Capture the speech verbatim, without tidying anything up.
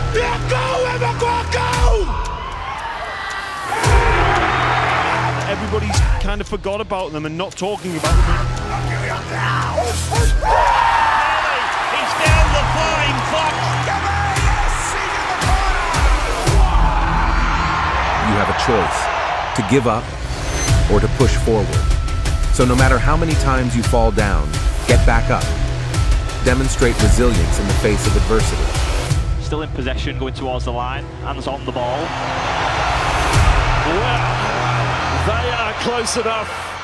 Everybody's kind of forgot about them and not talking about them. He's down the flying fox. You have a choice, to give up or to push forward. So no matter how many times you fall down, get back up. Demonstrate resilience in the face of adversity. Still in possession, going towards the line, hands on the ball. Well, they are close enough.